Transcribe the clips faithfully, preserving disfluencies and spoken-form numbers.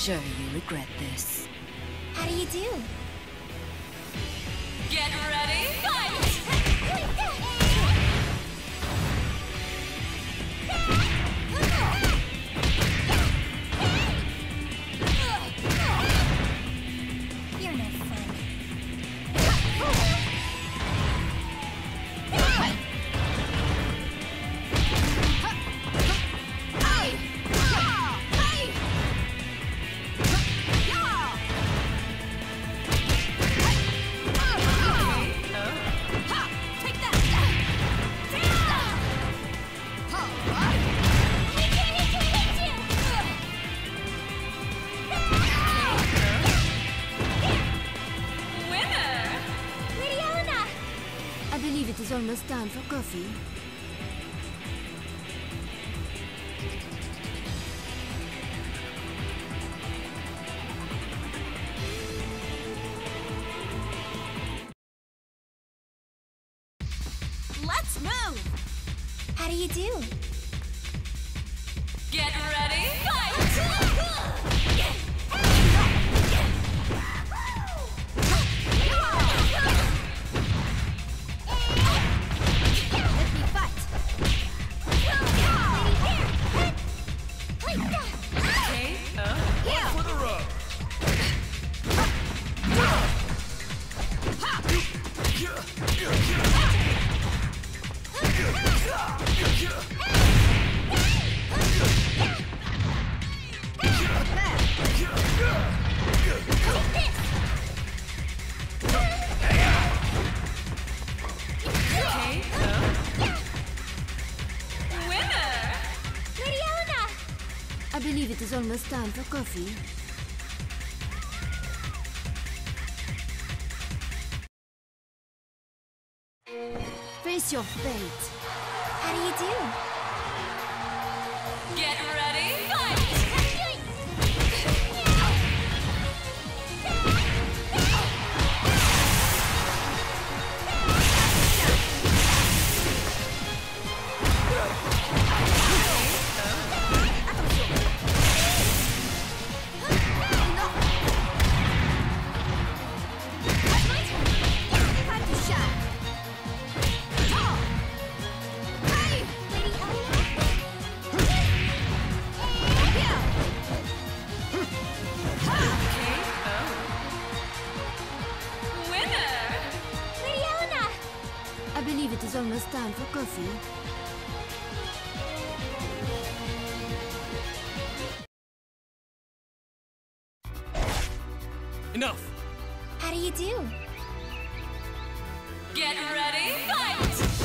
sure you regret this. How do you do? Get ready, fight! You're no fun. It's almost time for coffee. Let's move! How do you do? Get ready, fight! I believe it is almost time for coffee. Face your fate. How do you do? Get ready, fight! I believe it is almost time for coffee. Enough! How do you do? Get ready, fight!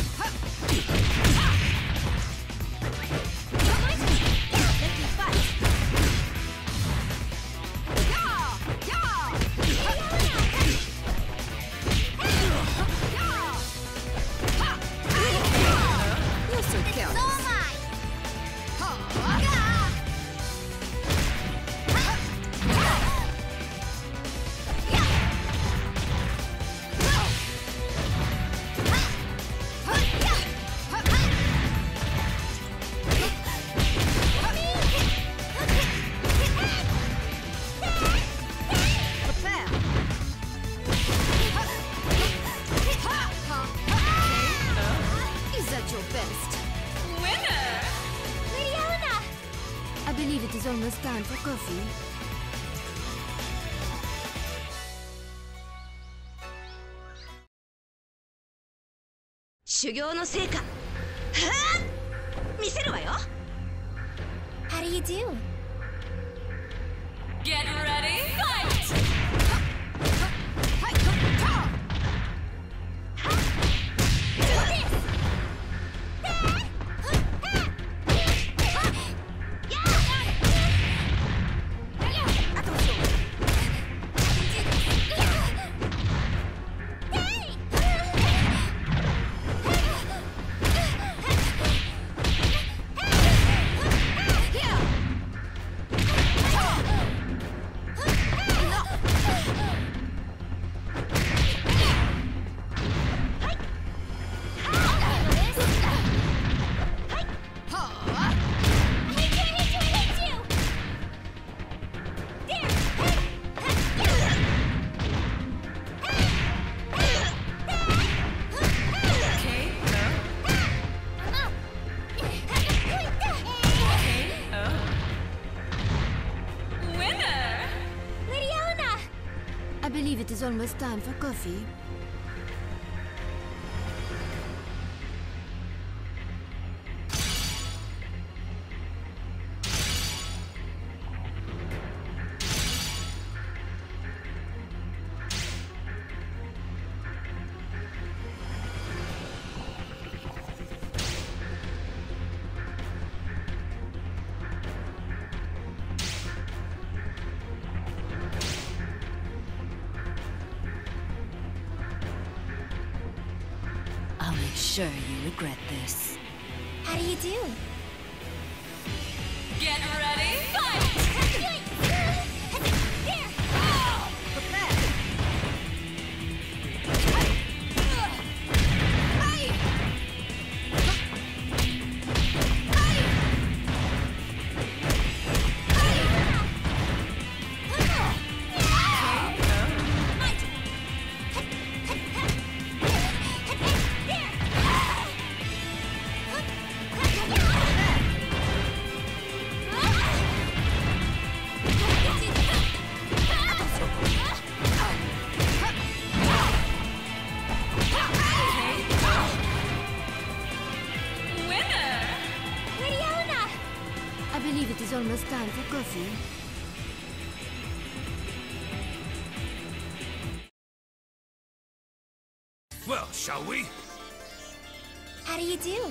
I believe it is almost time for coffee. 修行の成果、はあ、見せるわよ。 How do you do? Get ready, fight! is almost time for coffee. I'll make sure you regret this. How do you do? Get ready, fight! I believe it is almost time for coffee. Well, shall we? How do you do?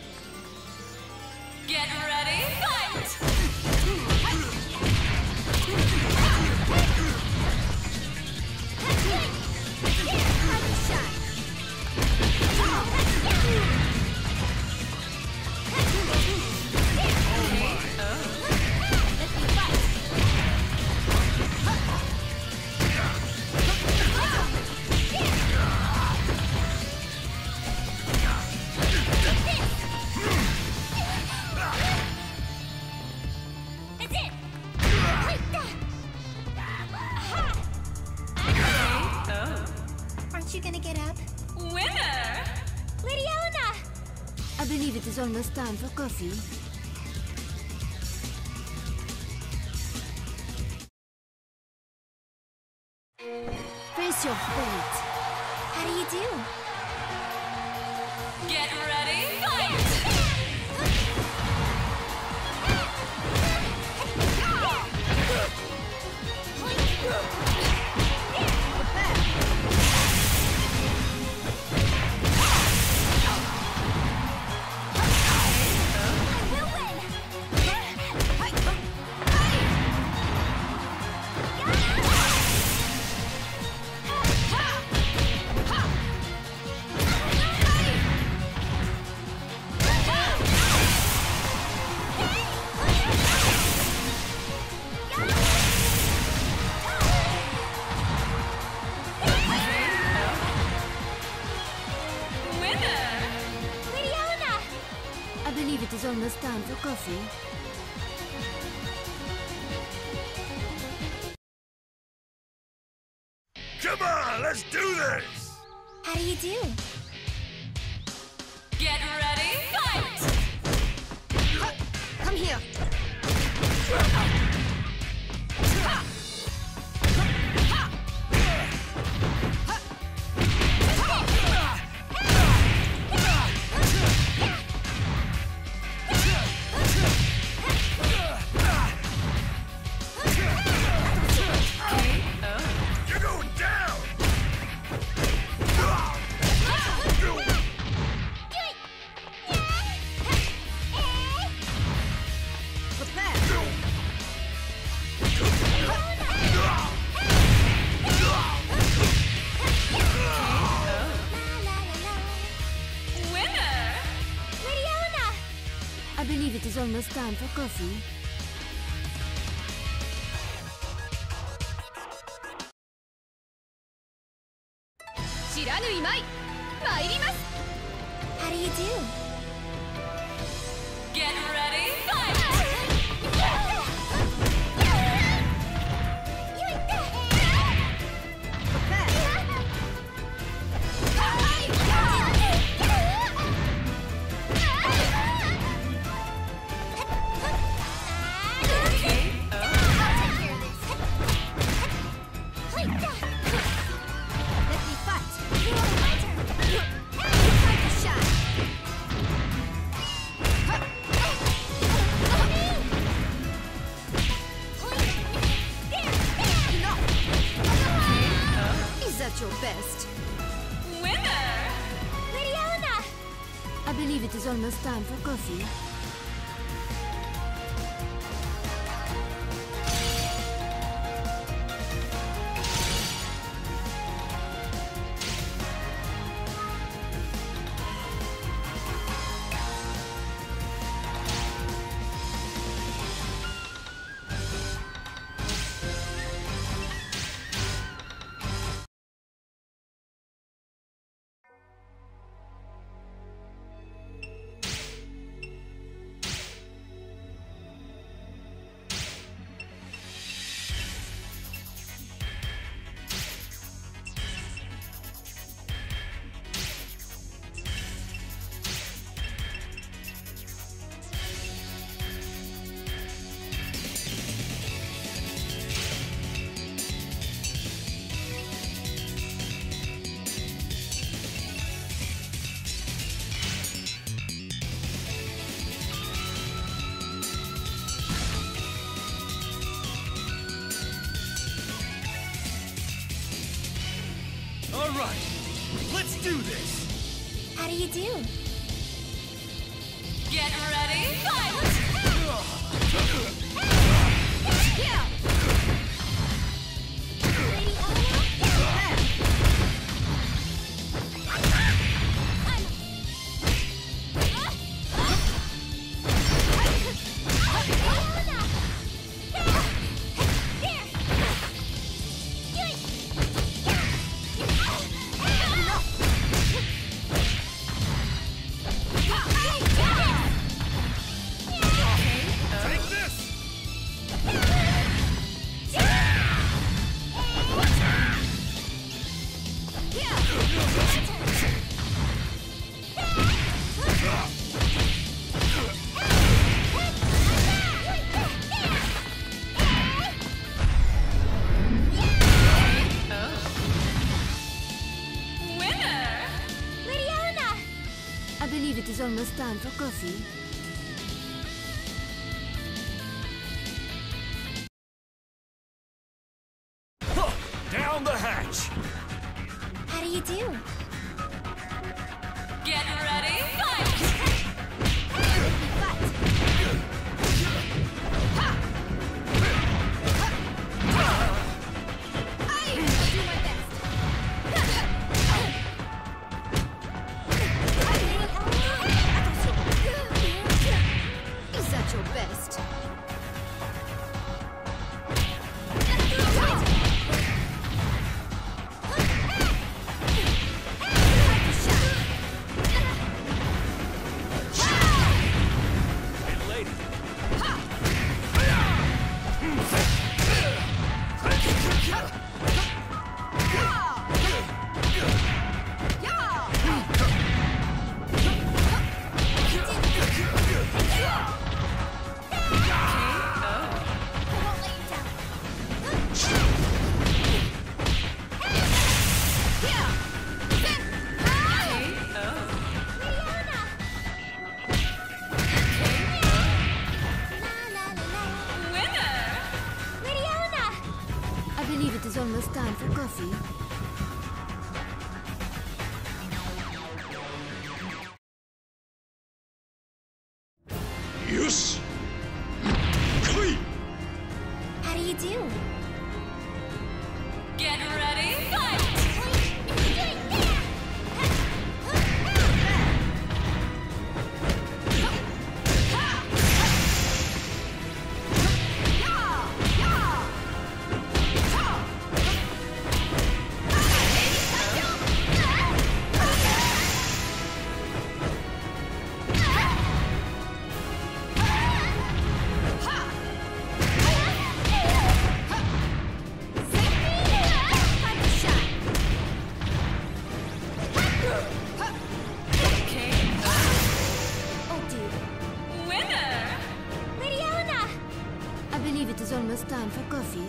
Get ready, fight! Aren't you gonna get up? Winner! Lydiona! I believe it is almost time for coffee. Face your fate. How do you do? Get ready, fight! I believe it is almost time for coffee. Come on, let's do this! How do you do? Get ready, fight! Come here. You're going down! Winner! Lydiona! I believe it is almost time for coffee. How do you do? Get ready, fight! believe it is almost time for coffee. All right, let's do this. How do you do? Get ready, fight! Yeah. Lady Helena? Take this! Lady Helena! I believe it is almost time for coffee. Huh, down the hatch! How do you do? Get ready, fight! Is that your best? Hey, lady. I believe it is almost time for coffee. Yes! Clean! How do you do? Get ready, fight! I believe it is almost time for coffee.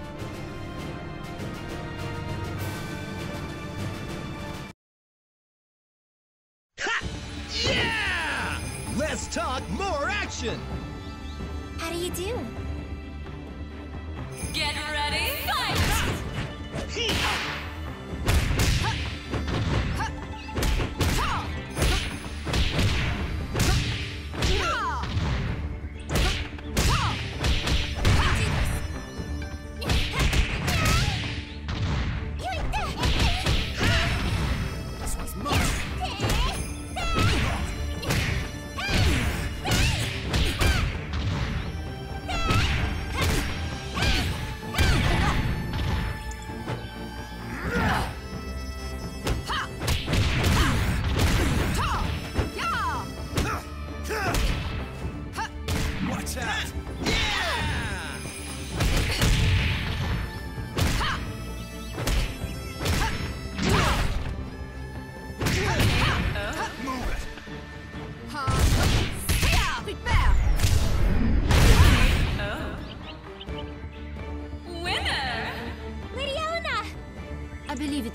Ha! Yeah! Let's talk more action! How do you do? Get ready, fight!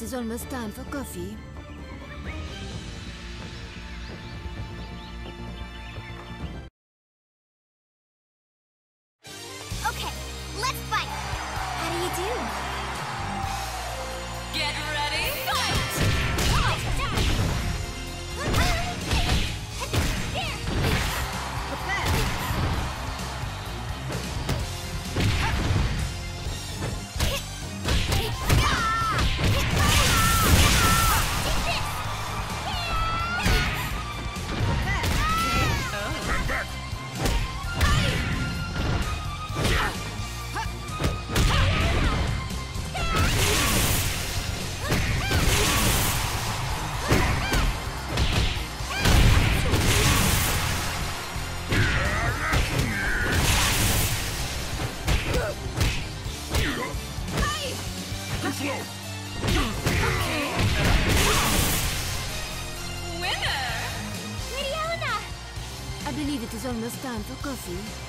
is almost time for coffee. Okay, let's fight. How do you do? Get ready, fight! I believe it is almost time for coffee.